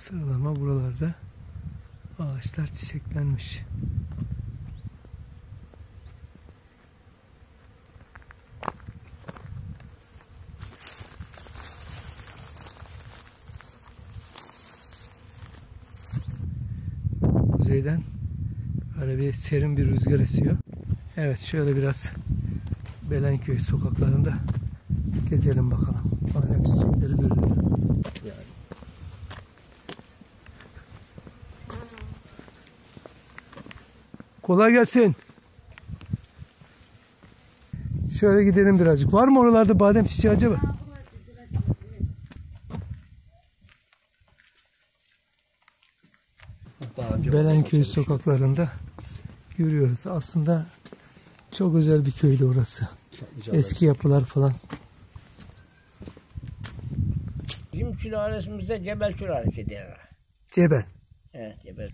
Sıralama buralarda ağaçlar çiçeklenmiş. Kuzeyden böyle bir serin bir rüzgar esiyor. Evet, şöyle biraz Belenköy sokaklarında gezelim bakalım. Badem çiçekleri görülüyor. Yani. Kolay gelsin. Şöyle gidelim birazcık. Var mı oralarda badem çiçeği acaba? Belenköy sokaklarında görüyoruz. Aslında çok özel bir köydü orası. Eski yapılar falan. Bizim sülalesimizde Cebel sülalesi derler. Cebel. Evet, Cebel.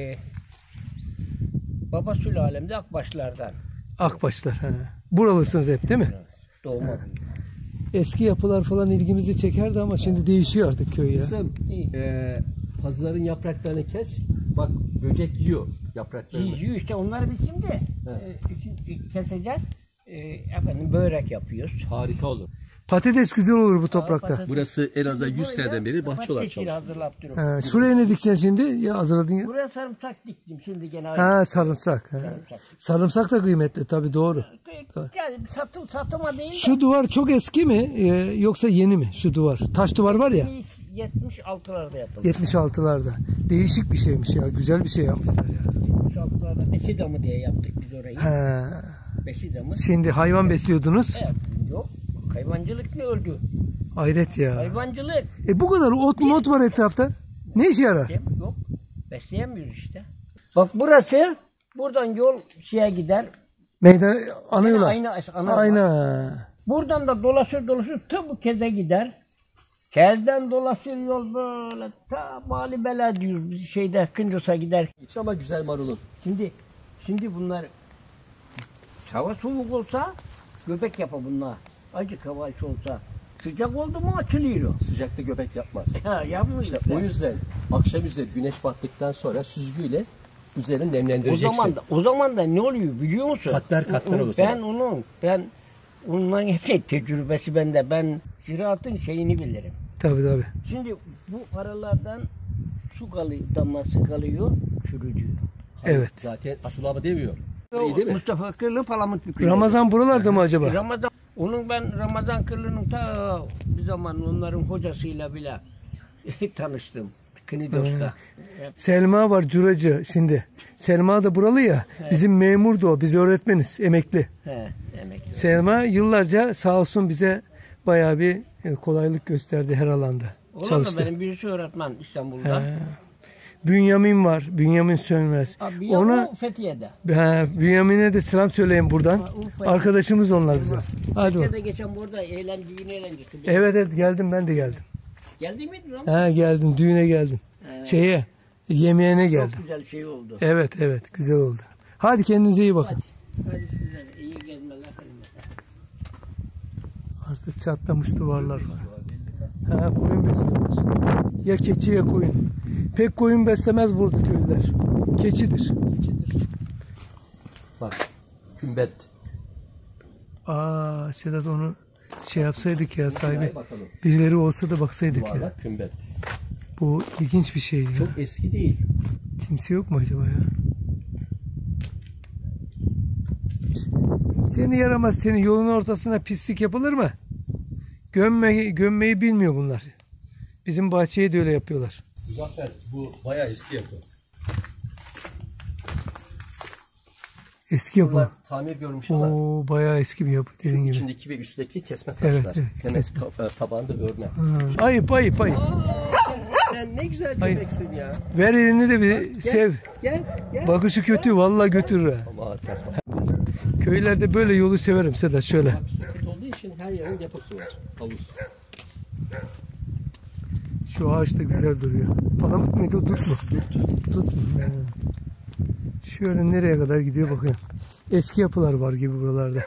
Baba sülalemde Akbaşlardan. Akbaşlar. He. Buralısınız hep değil mi? Doğma. Eski yapılar falan ilgimizi çekerdi ama şimdi değişiyor artık köy ya. Kızım, pazıların yapraklarını kes. Bak, böcek yiyor yapraklarını. Yiyor işte, onları biz şimdi keseceğiz. Efendim börek yapıyoruz. Harika olur. Patates güzel olur bu toprakta. Burası en az 100 seneden beri bahçe olarak çalışıyor. Şuraya ne dikeceksin şimdi? Ya hazırladın ya. Buraya sarımsak diktim şimdi gene. Ha, sarımsak. Sarımsak da kıymetli tabii, doğru. Yani satıma değil de. Şu duvar çok eski mi yoksa yeni mi şu duvar? Taş duvar var ya. 76'larda yapıldı. 76'larda. Değişik bir şeymiş ya. Güzel bir şey yapmışlar ya. 76'larda besi damı diye yaptık biz orayı. He. Besi damı. Şimdi hayvan besliyordunuz. Evet. Yok. Hayvancılık ne öldü? Hayret ya. Hayvancılık. Bu kadar ot mot var etrafta. Ne işe yarar? Yok. Besleyemiyoruz işte. Bak burası. Buradan yol şeye gider. Meydan ana yola. Aynen. Buradan da dolaşır tıp bu keze gider. Kezden dolaşır yol böyle ta Bali Bela diyoruz biz şeyde Kıncos'a gider. Hiç ama güzel marulun. Şimdi bunlar hava soğuk olsa göbek yapar bunlar. Acık hava olsa sıcak oldu mu açılıyor. Sıcakta göbek yapmaz. Ha, yapmıyor işte. O yüzden akşam üzeri güneş battıktan sonra süzgüyle üzerini nemlendireceksin. O zaman da ne oluyor biliyor musun? Katlar olur. Ben onların hepsi tecrübesi bende. Ben ziraatın şeyini bilirim. Tabii. Şimdi bu aralardan su damlası kalıyor, çürüyor. Evet. Zaten sulama demiyor. İyi değil mi? Mustafa Kırlı Palamut Bükü'nde. Ramazan buralarda mı acaba? Ben Ramazan Kırlı'nın ta bir zaman onların hocasıyla bile tanıştım. Knidos'ta. Selma var, curacı şimdi. Selma da buralı ya. Evet. Bizim memurdu o. Biz öğretmeniz. Emekli. Emekli. Selma yıllarca sağ olsun bize bayağı bir kolaylık gösterdi her alanda. Çalıştı. Benim birisi öğretmen İstanbul'da. Bünyamin var. Bünyamin Sönmez. Ona Fethiye'de. Bünyamin'e de selam söyleyin buradan. Arkadaşımız onlar bize. Hadi Fethiye'de geçen burada eğlencesi. Evet geldim, ben de geldim. Geldin miydin lan? Geldim, düğüne geldim. Yemeğine geldim. Çok güzel şey oldu. Evet güzel oldu. Hadi kendinize iyi bakın. Hadi size de iyi gezmeler. Artık çatlamış duvarlar var. Koyun besliyorlar. Ya keçi ya koyun. Pek koyun beslemez burada köylüler. Keçidir. Bak, kümbet. Sedat onu yapsaydık ya sahibi. Birileri olsa da baksaydık ya. Kümbet. Bu ilginç bir şey ya. Çok eski değil. Kimse yok mu acaba ya? Seni yaramaz, senin yolun ortasına pislik yapılır mı? Gömmeyi bilmiyor bunlar. Bizim bahçeye de öyle yapıyorlar. Muzaffer, bu bayağı eski yapı. Eski yapı. Bunlar tamir görmüş ama. Bayağı eski bir yapı dediğin gibi. İçindeki ve üstteki kesme taşlar. Evet, tabağında örme. Ayıp. Sen ne güzel köpeksin ya. Ver elini de bir sev. Gel. Bakışı kötü, vallahi götürür. Ama ters. Köylerde böyle yolu severim Sedat, şöyle. Bak, su kötü olduğu için her yerin yapısı var. Havuz. Şu ağaç da güzel duruyor. Palamut muydu, dut mu? Dut mu? Şöyle nereye kadar gidiyor bakayım. Eski yapılar var gibi buralarda.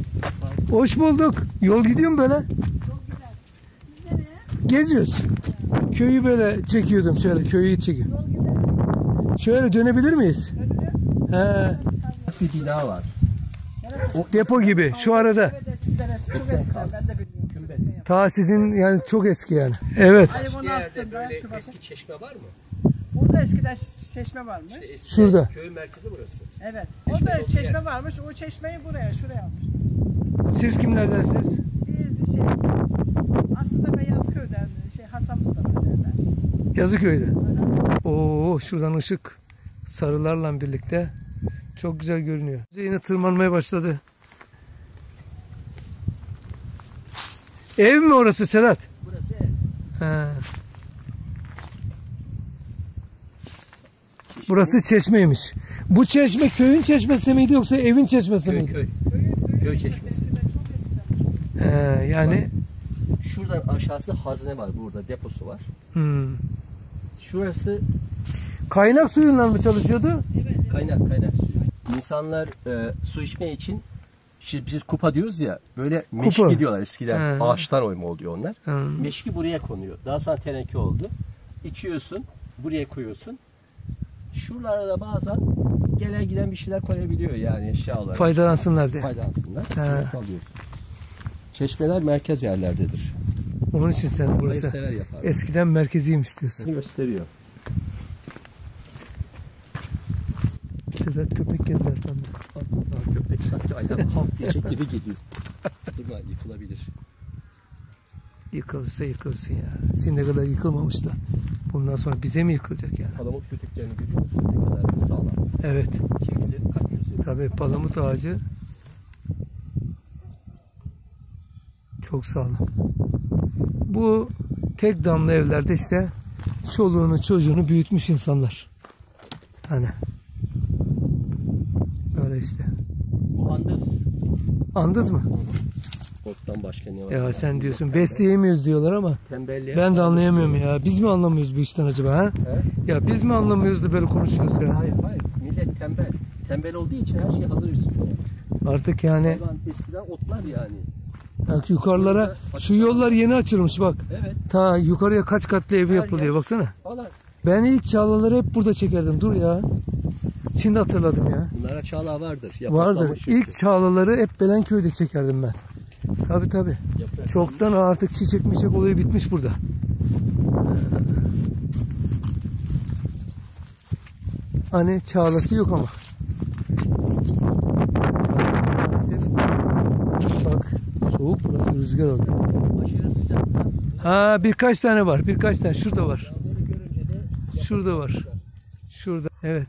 Hoş bulduk. Yol gidiyor mu böyle? Çok güzel. Siz nereye? Geziyoruz. köyü böyle çekiyordum. Şöyle köyü çekiyorum. Şöyle dönebilir miyiz? He. Bir bina var. Depo gibi şu arada. Evet, eskiden ben de bilmiyorum. Ta sizin yani çok eski yani. Evet. Ayın Bir yerde 16'sında böyle Şubat'ta. eski çeşme var mı? Burada eskiden çeşme varmış. İşte eski Şurada. Köyün merkezi burası. Evet. Çeşme Orada yok çeşme varmış. O çeşmeyi şuraya almış. Siz kimlerdensiniz? Biz aslında Beyazköy'den Hasan Mustafa'dan. Yazıköy'de. Oo, şuradan ışık sarılarla birlikte çok güzel görünüyor. Yine tırmanmaya başladı. Ev mi orası Sedat? Burası ev. He. Burası çeşmeymiş. Bu çeşme köyün çeşmesi miydi yoksa evin çeşmesi Köy miydi? köy. Köy çeşmesi. Yani Şuradan aşağısı hazine var burada. Deposu var. Şurası kaynak suyundan mı çalışıyordu? Kaynak suyu. İnsanlar su içme için şimdi biz kupa diyoruz ya böyle meşki diyorlar eskiden. He. Ağaçtan oyma oluyor onlar. He. Meşki buraya konuyor. Daha sonra teneke oldu. İçiyorsun. Buraya koyuyorsun. Şuralara da bazen gelen giden bir şeyler koyabiliyor yani eşya olarak. Faydalansınlar diye. Faydalansınlar. He. Alıyorsun. Çeşmeler merkez yerlerdedir. Onun için sen burası Hayırsever yapar. eskiden merkeziymiş diyorsun. Seni gösteriyor. Sedat köpek geldi arkamda. Köpek sanki ayağım halk diyecek gibi geliyor. Değil mi? Yıkılabilir. Yıkılırsa yıkılsın ya. Şimdiye kadar yıkılmamış da. Bundan sonra bize mi yıkılacak yani? Palamut kütüklerini görüyor musun? Ne kadar sağlam. Evet. Çekilir, kat yüzü. Tabii palamut ağacı çok sağlam. Bu tek damla evlerde işte çoluğunu çocuğunu büyütmüş insanlar. Hani öyle işte. Bu andız. Andız mı? Ottan başka ne var? Ya sen diyorsun besleyemiyoruz diyorlar ama Tembelliğe. ben de anlayamıyorum ya. Biz mi anlamıyoruz bu işten acaba ha? He? Ya biz mi anlamıyoruz da böyle konuşuyoruz ya? Hayır. Millet tembel. Tembel olduğu için her şey hazır üstünde. Artık yani Eskiden otlar yani. bak yukarılara şu yollar yeni açılmış bak. Evet. Ta yukarıya kaç katlı ev Her yapılıyor yer. baksana. Valla Ben ilk çağlaları hep burada çekerdim. Dur ya. Şimdi hatırladım ya. bunlara çağla vardır. Vardır. İlk çağlaları hep Belenköy'de çekerdim ben. Tabii. Çoktan artık çiçek mişek olayı bitmiş burada. Hani çağlası yok ama. Bak soğuk burası rüzgar alıyor. Aşırı sıcaktan. Ha birkaç tane var. Birkaç tane. Şurada var. Yağmuru görünce de Şurada var. Şurada. Evet.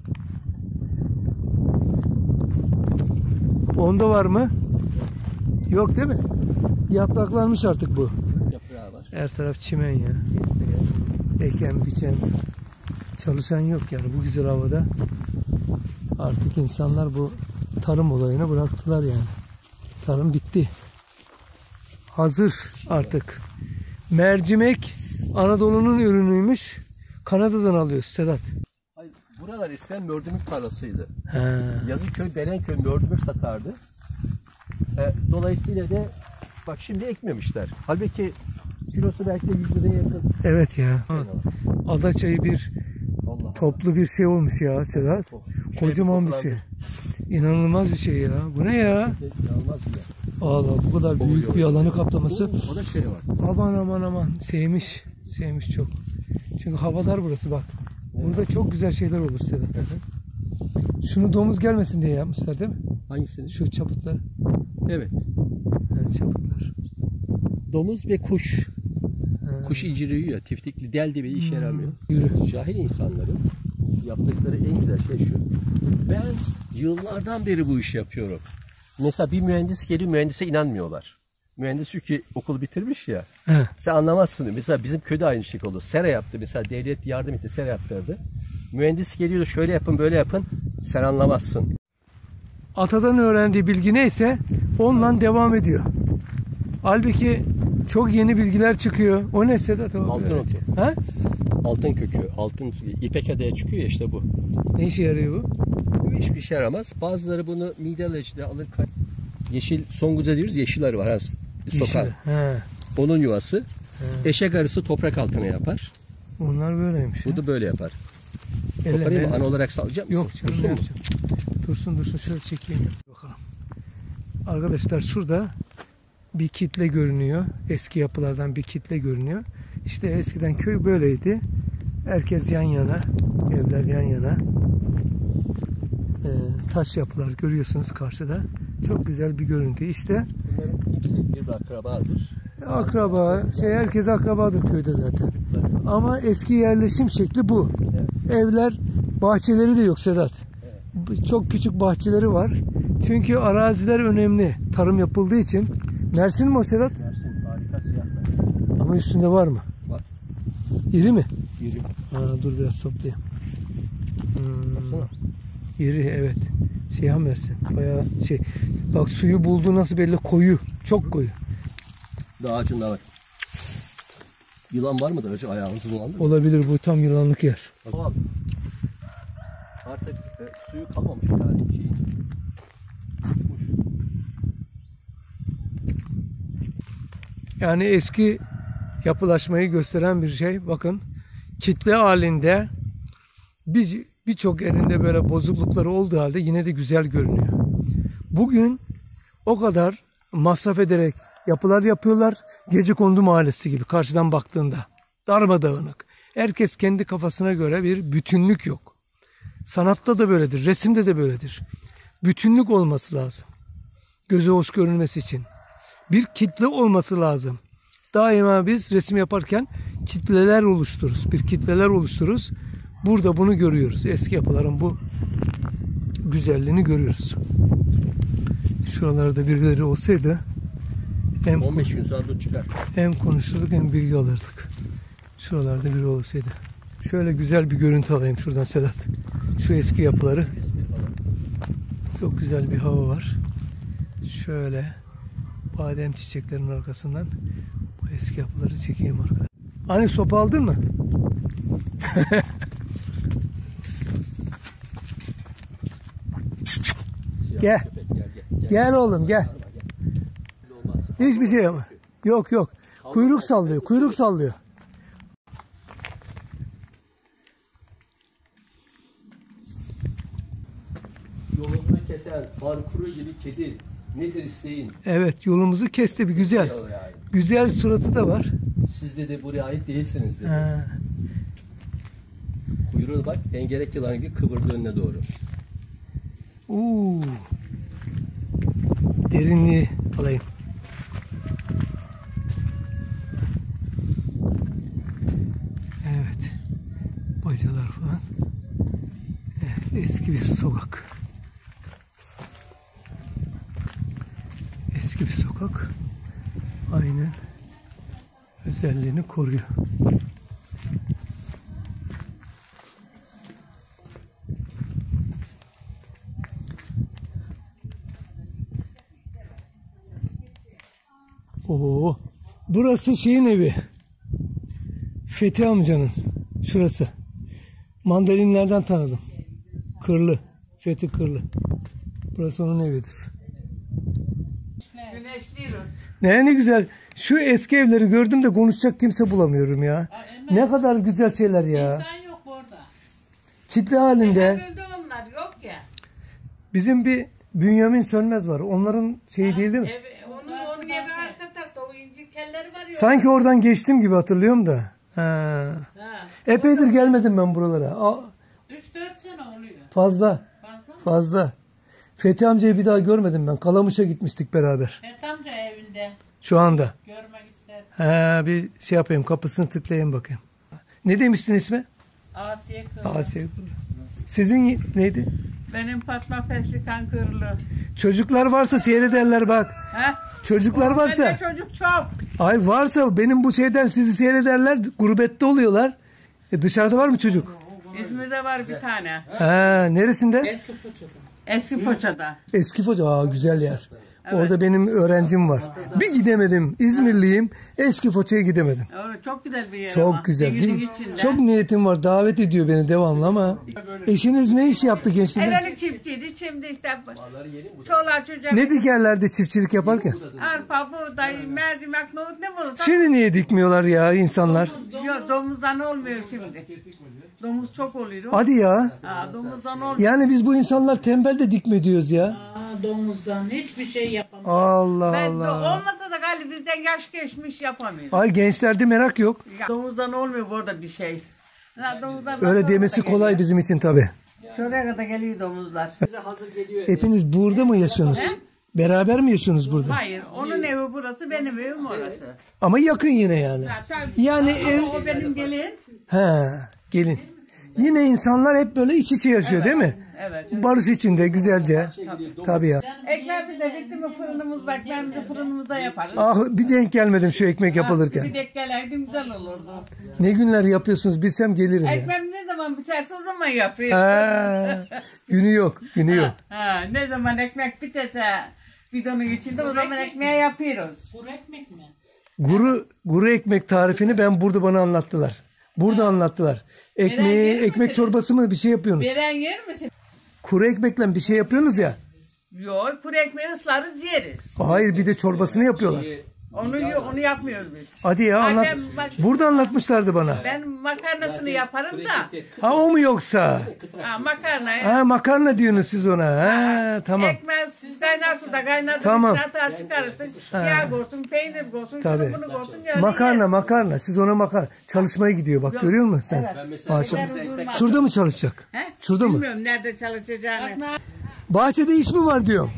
Onda var mı? Yok değil mi? Yapraklanmış artık bu. yaprağı var. Her taraf çimen ya. Eken biçen çalışan yok yani bu güzel havada. Artık insanlar bu tarım olayını bıraktılar yani. Tarım bitti. Hazır artık. Mercimek Anadolu'nun ürünüymüş. Kanada'dan alıyoruz Sedat. Hayır, buralar eskiden mördümük tarlasıydı. He. Yazıköy, Belenköy mördümük satardı. Dolayısıyla da bak şimdi ekmemişler. Halbuki kilosu belki de 100 liraya yakın. Evet ya. Adaçayı bir Allah. toplu bir şey olmuş ya Sedat. Kocaman bir şey. İnanılmaz bir şey ya. Bu ne ya? İnanılmaz bir yer. Allah bu kadar büyük bir alanı kaplaması. O da şey var. Aman. Sevmiş. Sevmiş çok. Çünkü havadar burası bak. Burada çok güzel şeyler olur Sedat. Şunu domuz gelmesin diye yapmışlar değil mi? Hangisini? Şu çaputlar. Evet. Evet çaputlar. Domuz ve kuş. Kuş inciri yiyor. Tiftikli del gibi işe yaramıyor. Yürü. Cahil insanların yaptıkları en güzel şey şu. Ben yıllardan beri bu işi yapıyorum. Mesela bir mühendis geliyor, mühendise inanmıyorlar. Mühendis çünkü okulu bitirmiş ya. He. Sen anlamazsın. Mesela bizim köyde aynı şey oldu. Sera yaptı. Mesela devlet yardım etti. Sera yaptırdı. Mühendis geliyor şöyle yapın böyle yapın. Sen anlamazsın. Atadan öğrendiği bilgi neyse onunla devam ediyor. Halbuki çok yeni bilgiler çıkıyor. O ne Sedat? Altın otu. Ha? Altın kökü, altın ipek adaya çıkıyor ya işte bu. Ne işe yarıyor bu? Hiçbir şey yaramaz. Bazıları bunu mide ilacıyla alır. Yeşil songuca diyoruz. Yeşil arı var. Sokak. He. Onun yuvası. Eşek arısı toprak altına yapar. Onlar böyleymiş. Bu da böyle yapar. Elle, Koparayım mı? elle. Ana olarak salacak mısın? Yok canım, Dursun ne mu? yapacağım? Dursun şöyle çekeyim. Bakalım. Arkadaşlar şurada bir kitle görünüyor. Eski yapılardan bir kitle görünüyor. İşte eskiden köy böyleydi. Herkes yan yana. Evler yan yana. Taş yapılar görüyorsunuz karşıda. Çok güzel bir görüntü. İşte Bunların hepsi bir akrabadır. akraba, herkes akrabadır köyde zaten. Ama eski yerleşim şekli bu. Evler, bahçeleri de yok Sedat. Çok küçük bahçeleri var. Çünkü araziler önemli. Tarım yapıldığı için. Mersin mi o Sedat? Mersin harika siyahlar. Ama üstünde var mı? Var. İri mi? Yürü. Dur biraz toplayayım. Baksana. İri, evet. Siyah Mersin. Bayağı Bak suyu bulduğu nasıl belli, koyu. Çok koyu. Dağ ağacında var. Yılan var mıdır acaba ayağınızı dolandı mı? Olabilir, bu tam yılanlık yer. Doğal. Artık suyu kalmamış yani şeyin. Yani eski yapılaşmayı gösteren bir şey. Bakın kitle halinde birçok yerinde böyle bozuklukları olduğu halde yine de güzel görünüyor. Bugün o kadar masraf ederek yapılar yapıyorlar. Gecekondu mahallesi gibi karşıdan baktığında. Darmadağınık. Herkes kendi kafasına göre bir bütünlük yok. Sanatta da böyledir. Resimde de böyledir. Bütünlük olması lazım. Göze hoş görünmesi için. Bir kitle olması lazım. Daima biz resim yaparken kitleler oluştururuz. Bir kitleler oluştururuz. Burada bunu görüyoruz. Eski yapıların bu güzelliğini görüyoruz. Şuralarda birileri olsaydı hem 15 gün sonra çıkar. hem konuşurduk hem bilgi alırdık. Şuralarda biri olsaydı. Şöyle güzel bir görüntü alayım şuradan Sedat. Şu eski yapıları. Çok güzel bir hava var. Şöyle badem çiçeklerinin arkasından bu eski yapıları çekeyim arkadaşlar. Hani sopa aldın mı? Gel. Köpek, gel. Gel oğlum gel. Olmaz. Hiçbir şey ama. Yok. Kuyruk sallıyor. Kuyruk sallıyor. Yolunu kesen, parkuru gibi kedi. Nedir isteğin? Evet, yolumuzu kesti bir güzel. Yol yani. Güzel suratı da var. Siz de buraya ait değilsiniz dedi. Ha. Kuyruğu bak engerek yılanı gibi kıvırdı önüne doğru. Derinliği alayım. Evet. Bacalar falan. Evet, eski bir sokak. Eski bir sokak. Aynen özelliğini koruyor. Oo, burası şeyin evi. Fethi amcanın. Şurası. Mandalinlerden tanıdım. Kırlı. Fethi Kırlı. Burası onun evidir. Güneşliyoruz. Ne güzel. Şu eski evleri gördüm de konuşacak kimse bulamıyorum ya. Ne kadar güzel şeyler ya. İnsan yok burada. Kitle halinde. Evvelde onlar yok ya. Bizim bir Bünyamin Sönmez var. Onların şeyi değil mi? Onun evi arka tarafta. O inci kelleri var ya. Sanki oradan geçtim gibi hatırlıyorum da. Ha. Ha. Epeydir gelmedim ben buralara. 3-4 sene oluyor. Fazla. Fazla mı? Fazla. Fethi amcayı bir daha görmedim ben. Kalamış'a gitmiştik beraber. Amca evinde. Şu anda. Görmek ister. Bir şey yapayım. Kapısını tıklayayım bakayım. Ne demiştin ismi? Asiye Kırlı. Asiye. Sizin neydi? Benim Fatma Feslikan Kırlı. Çocuklar varsa seyrederler bak. He? Çocuklar varsa. Bende çocuk çok. Ay varsa benim bu şeyden sizi seyrederler. Gurbette oluyorlar. Dışarıda var mı çocuk? İzmir'de var bir tane. Neresinde? Eski Foça'da. Eski Foça. Güzel yer. Orada benim öğrencim var. Bir gidemedim. İzmirliyim. Eski Foça'ya gidemedim. Evet, çok güzel bir yer Çok ama. güzel. Denizin içinde. Çok niyetim var. Davet ediyor beni devamlı ama. Eşiniz ne iş yaptı gençliğinde? Evveli çiftçiydi, şimdi işte çoluğa çocuğa Ne dikerlerdi çiftçilik yaparken? arpa, buğday, mercimek, nohut ne bulursa. Şimdi niye dikmiyorlar ya insanlar? Yok, domuzdan olmuyor şimdi. Domuz çok oluyor. Hadi ya. Domuzdan olmuyor. Yani biz bu insanlar tembel de dikme diyoruz ya. Domuzdan hiçbir şey yapamaz. Allah Ben Allah. olmasa da galiba bizden yaş geçmiş yapamıyor. Ay gençlerde merak yok. Domuzdan olmuyor burada bir şey. Domuzdan Öyle demesi kolay bizim için tabii. Şuraya kadar geliyor domuzlar. Hepiniz burada mı yaşıyorsunuz? Beraber mi yaşıyorsunuz burada? Hayır, onun evi burası, benim evim orası. Ama yakın yine yani. Tabii. Yani Ama ev... o benim gelin. He, gelin. Yine insanlar hep böyle iç içe yaşıyor değil mi? Evet. Barış içinde güzelce. Tabii ya. Ekmeğimiz de bitti mi fırınımız var, ekmeğimizi fırınımızda yaparız. Ah bir denk gelmedim şu ekmek Bir yapılırken. dek geleydin güzel olurdu. Ne günler yapıyorsunuz bilsem gelirim ya. Ekmeğimiz ne zaman biterse o zaman yapıyoruz. Ha, günü yok, günü yok. Ne zaman ekmek biterse bidonun içinde o zaman ekmeği yapıyoruz. Kuru ekmek mi? Guru ekmek tarifini ben burada bana anlattılar. Burada anlattılar. Ekmeği, yer ekmek misiniz? çorbası mı bir şey yapıyorsunuz? Veren yer misin? Kuru ekmekle bir şey yapıyorsunuz ya. Yok, kuru ekmeği ıslarız yeriz. Hayır bir de çorbasını yapıyorlar. Onu yapmıyoruz biz. Hadi ya Ay, anlat. ben- Burada anlatmışlardı bana. Ben makarnasını yaparım da. Ha o mu yoksa? Makarna. Ha makarna diyorsunuz siz ona. Ha tamam. Ekmeği kaynar suda kaynatıp Tamam. içine atar çıkarırsın. Yağ koysun, peynir koysun, Tabii. bunu koysun. yani Makarna. Siz ona makarna. Çalışmaya gidiyor bak görüyor musun sen? Maşallah. Şurada mı çalışacak? He? Şurada mı? Bilmiyorum nerede çalışacağını. Bahçede iş mi var diyorum.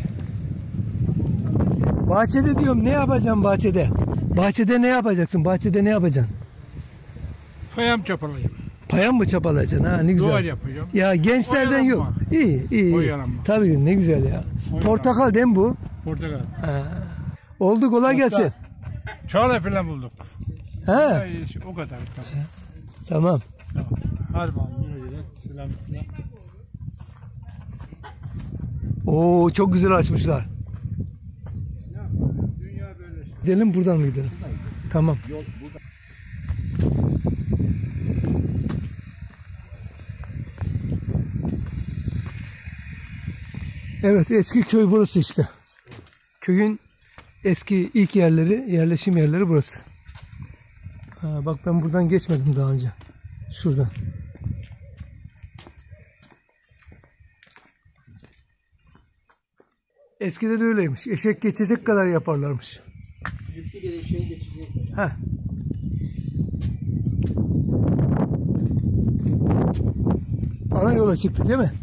Bahçede diyorum ne yapacağım bahçede? Bahçede ne yapacaksın? Bahçede ne yapacaksın? Payam çapalayayım. Payam mı çapalayacaksın? Ha ne güzel. Duvar yapacağım. Ya gençlerden Oyalanma. yok. İyi. Oyalanma. Tabii ne güzel ya. Portakal değil mi bu? Portakal. Oldu kolay gelsin. Çağla falan bulduk. Ha Ay, o kadar. tamam. Hadi bakalım. Güle güle. Selametle. Oo çok güzel açmışlar. Dünya böyle. Gidelim buradan mı gidelim? Tamam. Evet eski köy burası işte. Köyün eski ilk yerleri, yerleşim yerleri burası. Ha, bak ben buradan geçmedim daha önce. Şuradan. Eskiden öyleymiş. Eşek geçecek kadar yaparlarmış. Yüklü bir eşeğin geçeceği. Heh. Ana yola çıktık değil mi?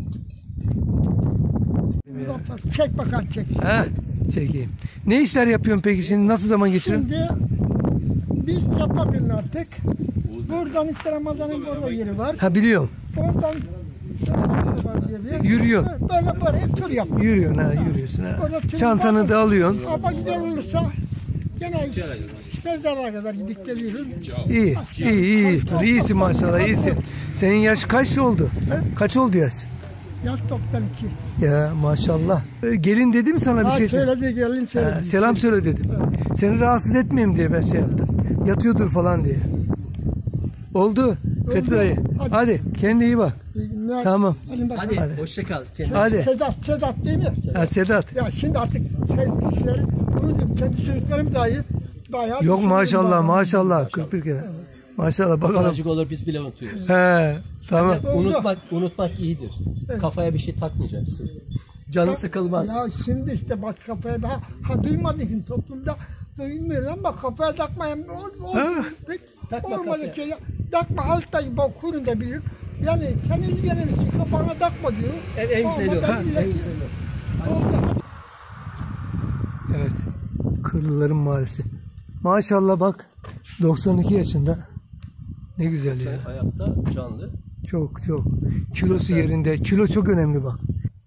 Çek bakalım çek. Ha, çekeyim. Ne işler yapıyorsun peki şimdi? Nasıl zaman geçiriyorsun? Şimdi biz yapamıyoruz artık. Buradan işte Ramazan'ın burada yeri var. Ha biliyorum. Oradan şöyle var yeri. Yürüyor. Böyle böyle tur yap. Yürüyorsun ha, yürüyorsun ha. Orada tur Çantanı var. da alıyorsun. Ama güzel olursa gene mezara kadar gidip geliyoruz. İyi. İyisin maşallah, iyisin. Senin yaş kaç oldu? Ha? Kaç oldu yaş? Yaş 92. Ya maşallah. Gelin dedim sana bir şey. Söyledi gelin söyledi. Selam söyle dedim. Seni rahatsız etmeyeyim diye ben şey yaptım. Yatıyordur falan diye. Oldu. Fethi dayı. Hadi kendine iyi bak. Tamam. Hadi hoşça kal. Hadi. Sedat değil mi? Ha, Sedat. Ya şimdi artık kişileri, bunu diyeyim, kendi çocuklarım dahi bayağı... Yok maşallah 41 kere. Maşallah bakalım. Azıcık olur biz bile unutuyoruz. He tamam. Unutmak iyidir. Kafaya bir şey takmayacaksın. Canın sıkılmaz. Ya şimdi işte bak kafaya daha duymadın şimdi toplumda duymuyor ama kafaya takmayın. Takma olmadı kafaya. şey. Takma altta bak kurun da bilir. Yani sen ilgilenir misin kafana takma diyor. En güzeli o. En güzeli o. Evet. Kırlıların Mahallesi. Maşallah bak 92 yaşında. Ne güzel ya. Ayakta canlı. Çok. Kilosu yerinde. Kilo çok önemli bak.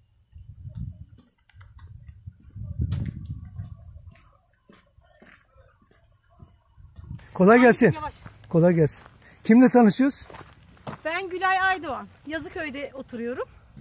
Kolay gelsin. Kolay gelsin. Kimle tanışıyoruz? Ben Gülay Aydoğan. Yazıköy'de oturuyorum.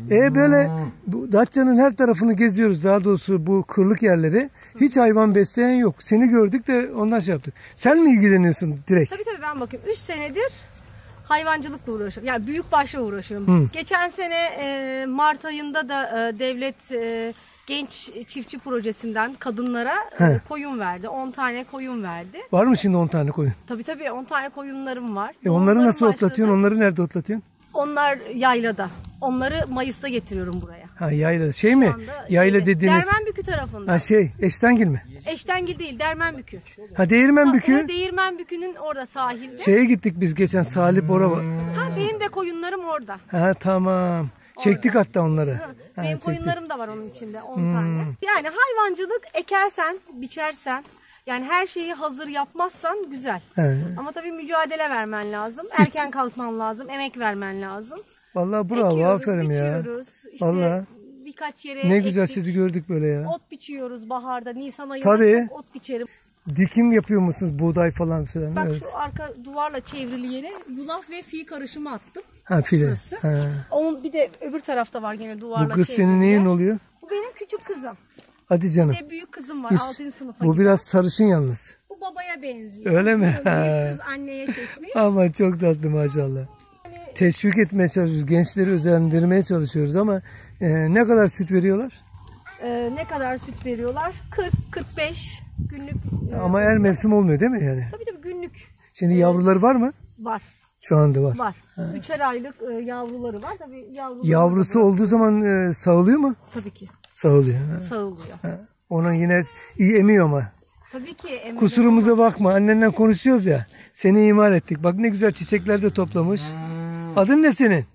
Böyle bu Datça'nın her tarafını geziyoruz. Daha doğrusu bu kırlık yerleri. Hiç hayvan besleyen yok. Seni gördük de ondan şey yaptık. Sen mi ilgileniyorsun direkt? Tabii ben bakayım. 3 senedir hayvancılıkla uğraşıyorum. Yani büyükbaşla uğraşıyorum. Geçen sene Mart ayında da devlet genç çiftçi projesinden kadınlara koyun verdi. 10 tane koyun verdi. Var mı şimdi 10 tane koyun? Tabii 10 tane koyunlarım var. Onları nasıl otlatıyorsun? Onları nerede otlatıyorsun? Onlar yaylada. Onları Mayıs'ta getiriyorum buraya. Ha yayla. Şey mi? Yayla dediğiniz. Dermenbükü tarafında. Ha Eştengil mi? Eştengil değil, Dermenbükü. Ha Değirmenbükü. Değirmenbükü'nün orada sahilde. Şeye gittik biz geçen Salip oraya. Ha benim de koyunlarım orada. Ha tamam. Çektik hatta onları. Benim koyunlarım da var onun içinde 10 tane. Yani hayvancılık ekersen, biçersen, yani her şeyi hazır yapmazsan güzel. Evet. Ama tabii mücadele vermen lazım. Erken kalkman lazım, emek vermen lazım. Vallahi bravo, aferin ya. İşte vallahi. Birkaç yere ne güzel sizi gördük böyle ya. Ot biçiyoruz baharda, Nisan ayında tabii. ot biçerim. Dikim yapıyor musunuz? Buğday falan filan. Bak evet. şu arka duvarla çevrili yere yulaf ve fi karışımı attım. Ha file. Onun bir de öbür tarafta var gene duvarla. Bu kız senin neyin oluyor? Bu benim küçük kızım. Hadi canım. Bir de büyük kızım var 6. sınıfa. Bu biraz sarışın yalnız. Bu babaya benziyor. Öyle mi? Büyük kız anneye çekmiş. Ama çok tatlı maşallah. Teşvik etmeye çalışıyoruz. Gençleri özendirmeye çalışıyoruz ama ne kadar süt veriyorlar? Ne kadar süt veriyorlar? 40-45 günlük. Ama her mevsim olmuyor değil mi yani? Tabii günlük. Şimdi yavruları var mı? Var. Şu anda var. Var. 3'er aylık yavruları var. Tabii yavrusu olduğu zaman sağılıyor mu? Tabii ki. Sağılıyor. Sağılıyor. Onun yine iyi emiyor ama. Tabii ki emiyor. Kusurumuza bakma. Annenden konuşuyoruz ya. Seni ihmal ettik. Bak ne güzel çiçekler de toplamış. Adın ne senin?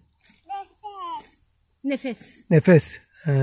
Nefes. Nefes.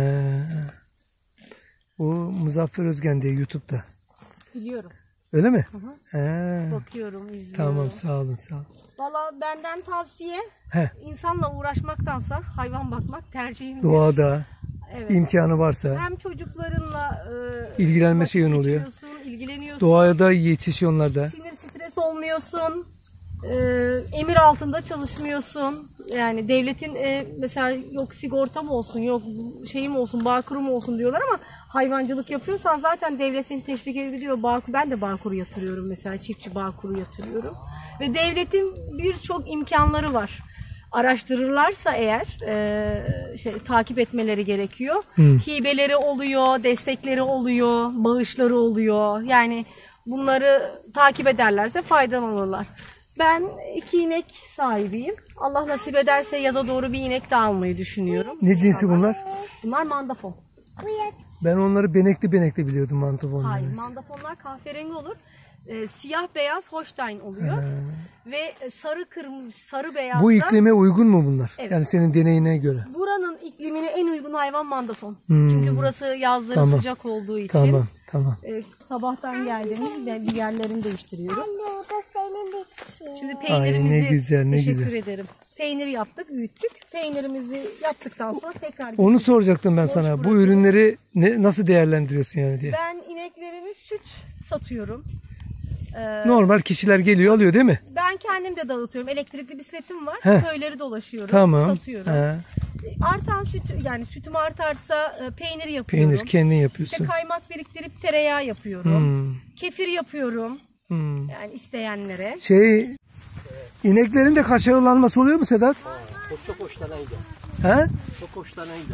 Bu Muzaffer Özgen diye YouTube'da. Biliyorum. Öyle mi? Bakıyorum, izliyorum. Tamam sağ olun sağ olun. Valla benden tavsiye insanla uğraşmaktansa hayvan bakmak tercihim. Doğada imkanı varsa. Hem çocuklarınla ilgilenme şeyin oluyor. İlgileniyorsun. Doğaya da yetişiyorlar da. Sinir stres olmuyorsun. Emir altında çalışmıyorsun. Yani devletin mesela yok sigortam olsun, yok şeyim olsun, bağkurum olsun diyorlar ama hayvancılık yapıyorsan zaten devlet seni teşvik ediyor. Ben de bağkuru yatırıyorum mesela, çiftçi bağkuru yatırıyorum. Ve devletin birçok imkanları var. Araştırırlarsa eğer takip etmeleri gerekiyor. Hibeleri oluyor, destekleri oluyor, bağışları oluyor. Yani bunları takip ederlerse faydalanırlar. Ben 2 inek sahibiyim. Allah nasip ederse yaza doğru bir inek de almayı düşünüyorum. Ne cinsi bunlar? Bunlar mandafon. Ben onları benekli biliyordum mandafonları. Hayır, mandafonlar kahverengi olur. Siyah beyaz Holstein oluyor. Ve sarı kırmızı, sarı beyaz. Bu iklime uygun mu bunlar? Evet. Yani senin deneyine göre. Buranın iklimine en uygun hayvan mandafon. Çünkü burası yazları sıcak olduğu için. Tamam. Sabahtan geldiğimde yerlerini değiştiriyorum. Şimdi Ay, peynirimizi ne güzel. teşekkür ederim. Peynir yaptık, büyüttük. Peynirimizi yaptıktan sonra tekrar onu soracaktım ben sana. Bu ürünleri nasıl değerlendiriyorsun yani diye. Ben ineklerimi süt satıyorum. Normal kişiler geliyor alıyor değil mi? Ben kendim de dağıtıyorum. Elektrikli bisikletim var. Köyleri dolaşıyorum. Satıyorum. Artan süt, yani sütüm artarsa peynir yapıyorum. Peynir kendin yapıyorsun. İşte kaymak biriktirip tereyağı yapıyorum. Kefir yapıyorum. Yani isteyenlere. İneklerin de kaçağılanması oluyor mu Sedat? Çok hoşlanaydı. He? Çok hoşlanaydı.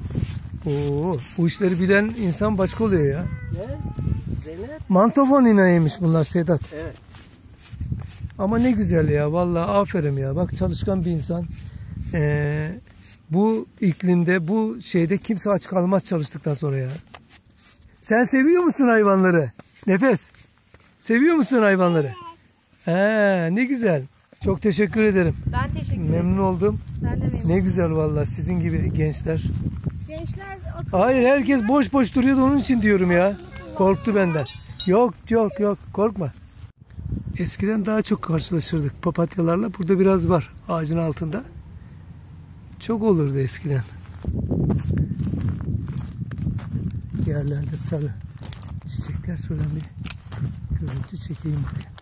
Bu işleri bilen insan başka oluyor ya. Zeynep. Mantofon ineğiymiş bunlar Sedat. Evet. Ama ne güzel ya, vallahi aferin ya. Bak çalışkan bir insan. Bu iklimde, bu şeyde kimse aç kalmaz çalıştıktan sonra ya. Sen seviyor musun hayvanları? Nefes. Seviyor musun hayvanları? Ne güzel. Çok teşekkür ederim. Ben teşekkür ederim. Memnun oldum. Ben de memnunum. Ne güzel vallahi sizin gibi gençler. Gençler Hayır, herkes boş boş duruyordu, onun için diyorum ya. Korktu benden. Yok korkma. Eskiden daha çok karşılaşırdık papatyalarla. Burada biraz var ağacın altında. Çok olurdu eskiden. Yerlerde sarı çiçekler, şöyle bir görüntü çekeyim bakayım.